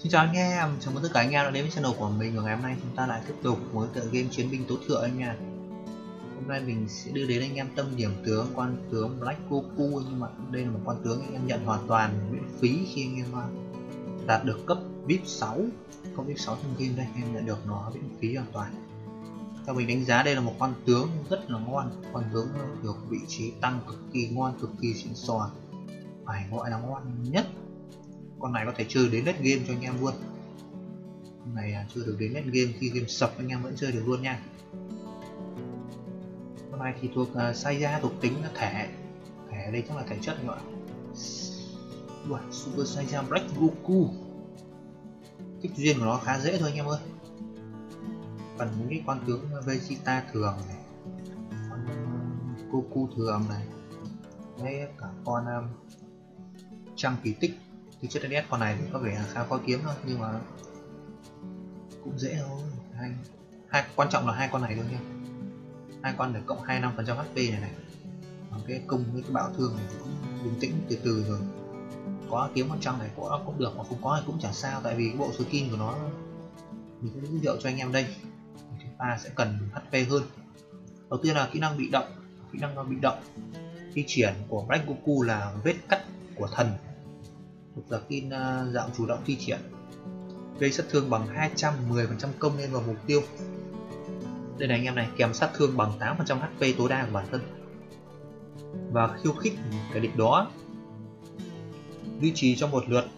Xin chào anh em, chào mừng tất cả anh em đã đến với channel của mình. Và ngày hôm nay chúng ta lại tiếp tục với tựa game Chiến binh tối thượng anh nha. Hôm nay mình sẽ đưa đến anh em tâm điểm tướng quan tướng Black Goku, nhưng mà đây là một con tướng anh em nhận hoàn toàn miễn phí khi anh em đạt được cấp VIP 6. Cấp VIP 6 trong game đây anh em nhận được nó miễn phí hoàn toàn. Theo mình đánh giá đây là một con tướng rất là ngon, con tướng được vị trí tăng cực kỳ ngon, cực kỳ xịn sò, phải gọi là ngon nhất. Con này có thể chơi đến late game cho anh em luôn. Con này chưa được đến late game, khi game sập anh em vẫn chơi được luôn nha. Con này thì thuộc Saiya, thuộc tính thể đây chắc là thể chất anh ạ. Super Saiyan Black Goku. Kích duyên của nó khá dễ thôi anh em ơi. Phần những cái con tướng Vegeta thường này, con Goku thường này, với cả con Trăng kỳ tích. Thì chất DS con này thì có vẻ khá khó kiếm thôi, nhưng mà cũng dễ thôi. Hai quan trọng là hai con này thôi nha, hai con để cộng 25% HP này. Cái công với cái bạo thương này cũng bình tĩnh từ từ rồi. Có kiếm con Trăng này có cũng được, mà không có thì cũng chẳng sao, tại vì cái bộ skin của nó mình sẽ giới thiệu cho anh em đây. Chúng ta sẽ cần HP hơn. Đầu tiên là kỹ năng bị động. Kỹ năng bị động thi triển của Black Goku là vết cắt của thần, thuộc là skin dạng chủ động thi triển, gây sát thương bằng 210% công lên vào mục tiêu. Đây này anh em này, kèm sát thương bằng 8% HP tối đa của bản thân, và khiêu khích kẻ địch đó duy trì trong một lượt.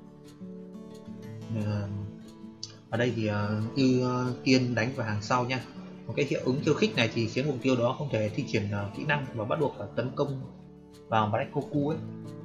Ở đây thì ưu tiên đánh vào hàng sau nha. Một cái hiệu ứng khiêu khích này thì khiến mục tiêu đó không thể thi triển kỹ năng và bắt buộc phải tấn công vào Black Goku ấy.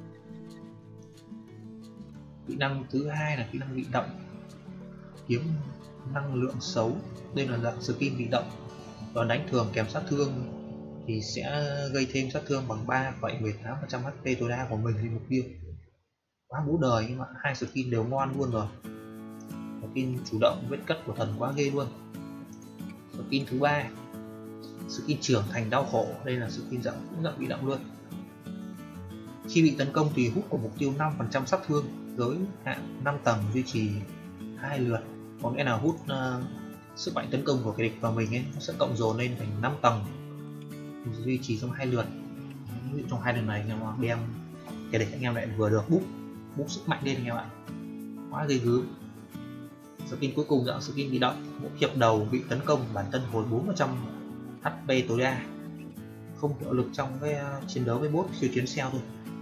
Kỹ năng thứ hai là kỹ năng bị động, kiếm năng lượng xấu. Đây là dạng skin bị động, và đánh thường kèm sát thương thì sẽ gây thêm sát thương bằng 3,18% HP tối đa của mình lên mục tiêu. Quá bú đời, nhưng mà hai skin đều ngon luôn rồi. Skin chủ động vết cắt của thần quá ghê luôn. Skin thứ ba, skin trưởng thành đau khổ. Đây là skin cũng dạng bị động luôn. Khi bị tấn công thì hút của mục tiêu 5% sát thương, giới hạn 5 tầng, duy trì 2 lượt. Có nghĩa là hút sức mạnh tấn công của kẻ địch vào mình ấy, nó sẽ cộng dồn lên thành 5 tầng, duy trì trong 2 lượt. Ví dụ trong 2 lần này anh em đem kẻ địch, anh em lại vừa được búp sức mạnh lên anh em ạ. Quá ghê gớm. Skin cuối cùng dạng skin bị động, mỗi hiệp đầu bị tấn công bản thân hồi 4% HP tối đa, không hiệu lực trong cái chiến đấu với boss siêu chiến cell thôi.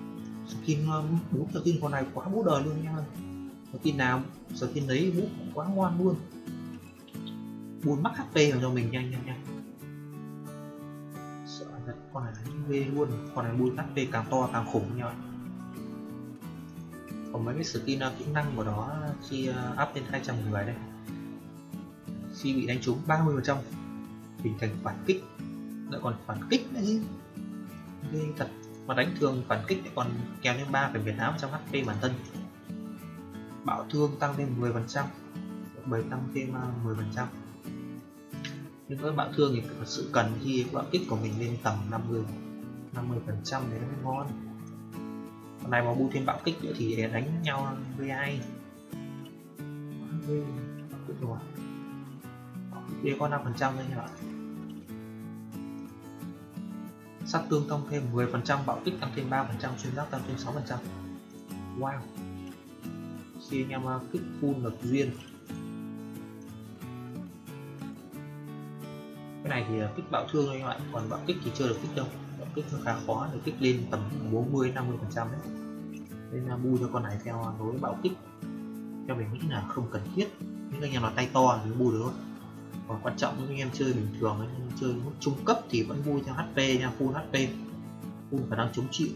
Skin con này quá bú đời luôn anh em ơi. Skin đấy bút quá ngoan luôn, buồn mắc HP vào cho mình nhanh nha. Sợ thật, con này ghê luôn. Con này buôn HP càng to càng khủng nha. Còn mấy cái skin kỹ năng của nó khi up lên 210 đây, khi bị đánh trúng 30% hình thành phản kích, lại còn phản kích nữa chứ, ghê thật. Mà đánh thường phản kích lại còn kèm thêm 3,18% HP bản thân. Bạo thương tăng lên 10%, bầy tăng thêm 10%. Nhưng với bạo thương thì thật sự cần khi bạo kích của mình lên tầm 50% để nó mới ngon. Còn này mà bu thêm bạo kích nữa thì để đánh nhau với ai. Đây có 5% thôi nha bạn. Sát thương tăng thêm 10%, bạo kích tăng thêm 3%, xuyên giáp tăng thêm 6%. Wow. Khi anh em kích full lực duyên. Cái này thì kích bạo thương thôi các bạn, còn bạo kích thì chưa được kích đâu. Bạo kích nó khá khó, để kích lên tầm 40-50% đấy. Nên bu cho con này theo đối bạo kích theo mình nghĩ là không cần thiết. Những anh em là tay to thì bu được thôi. Còn quan trọng những anh em chơi bình thường, chơi mức trung cấp thì vẫn bu theo HP nha, full HP, full khả năng chống chịu.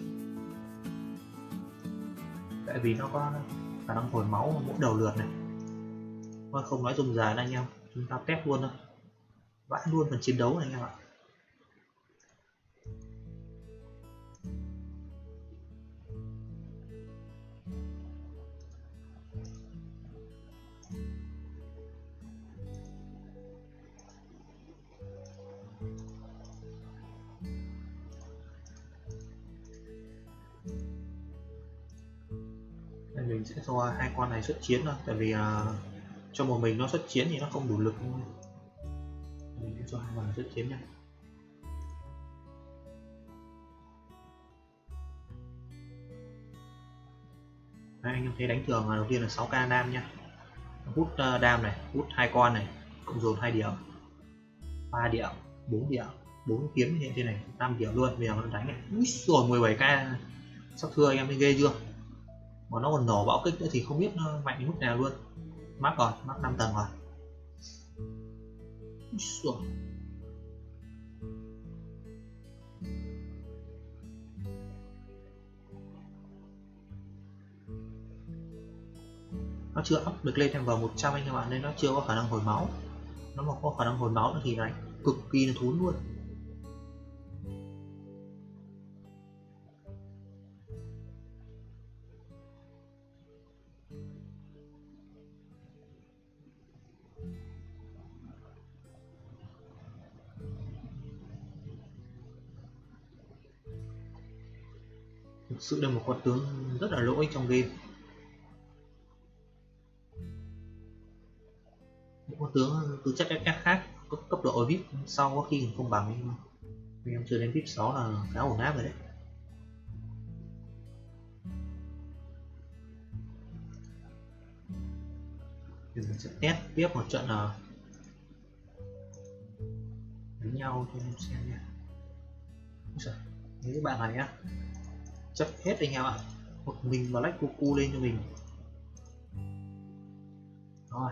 Tại vì nó có khả năng hồi máu mỗi đầu lượt này. Không nói dùng dài anh em, chúng ta test luôn thôi, vãi luôn phần chiến đấu này anh em ạ. Mình sẽ sẽ cho hai con này xuất chiến thôi, tại vì cho một mình nó xuất chiến thì nó không đủ lực, mình sẽ cho hai con này xuất chiến nha. Đấy, anh em thấy đánh thường đầu tiên là 6k đam nha, hút đam này, hút hai con này, cộng dồn 2 điểm, 3 điểm, 4 điểm, 4 kiếm như thế này, 5 điểm luôn. Bây giờ nó đánh này, úi rồi 17k sát thương, anh em thấy ghê chưa? Mà nó còn nổ bão kích nữa thì không biết nó mạnh đến mức nào luôn. Mắc rồi, mắc 5 tầng rồi. Úi rồi. Nó chưa up được lên level 100 anh các bạn, nên nó chưa có khả năng hồi máu. Nó mà có khả năng hồi máu nữa thì đánh cực kỳ là thốn luôn. Thực sự là một con tướng rất là lỗi trong game. Những con tướng tư chất FF khác cấp độ ở VIP sau có khi không bằng, anh em chưa đến VIP 6 là khá ổn áp rồi đấy. Thì mình sẽ test tiếp một trận đánh nhau cho em xem nha. Những bạn này nhá, chấp hết anh em ạ, một mình mà lách Goku lên cho mình rồi.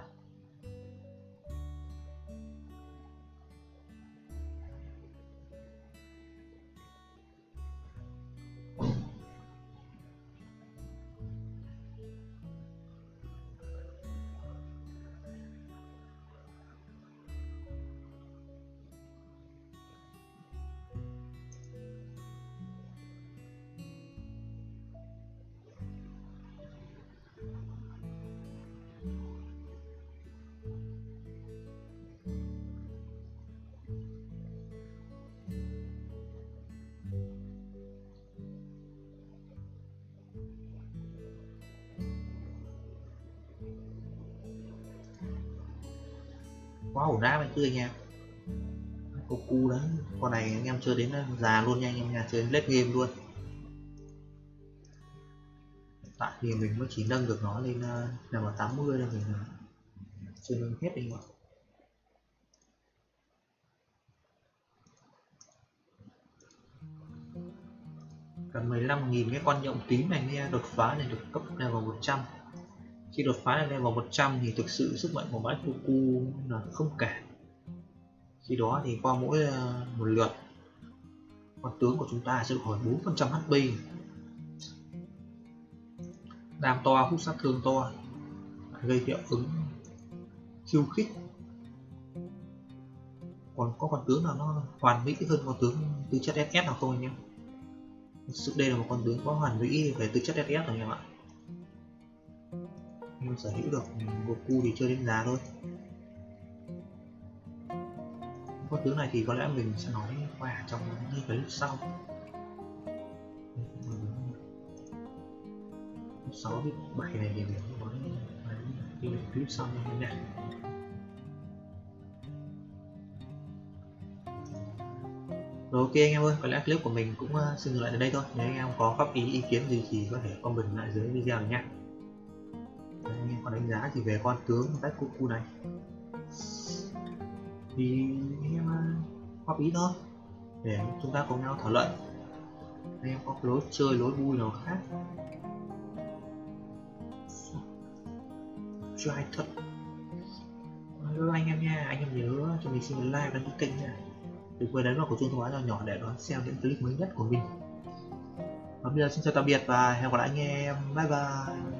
Quá ổn áp anh tươi nha. Goku đấy, con này anh em chơi đến già luôn nha anh em nha, chơi đến late game luôn. Tại thì mình mới chỉ nâng được nó lên level 80 là mình chơi nâng hết anh ạ. Cần 15.000 cái con nhộng tím này nghe đột phá này được cấp level 100. Khi đột phá lên level 100 thì thực sự sức mạnh của bãi Goku là không cả. Khi đó thì qua mỗi một lượt, con tướng của chúng ta sẽ được hồi 4% HP, đam to, hút sát thương to, gây hiệu ứng khiêu khích. Còn có con tướng nào nó hoàn mỹ hơn con tướng tư chất SS nào không anh em? Thực sự đây là một con tướng có hoàn mỹ về tư chất SS rồi anh em ạ. Nhưng sở hữu được Goku thì chưa đến giá thôi. Con tướng này thì có lẽ mình sẽ nói qua trong những clip sau. 6 với 7 này thì mình nói clip sau nha. Rồi ok anh em ơi, có lẽ clip của mình cũng xin dừng lại đến đây thôi. Nếu anh em có góp ý kiến gì thì có thể comment lại dưới video này nha. Anh em có đánh giá gì về con tướng Tách Goku này thì anh em góp ý thôi để chúng ta cùng nhau thảo luận. Anh em có lối chơi, lối vui nào khác cho ai thật. Hello anh em nha, anh em nhớ cho mình xin một like, đăng ký kênh nha. Đừng quên đánh vào cổ chuông thông báo nhỏ nhỏ để đón xem những clip mới nhất của mình. Và bây giờ xin chào tạm biệt và hẹn gặp lại anh em, bye bye.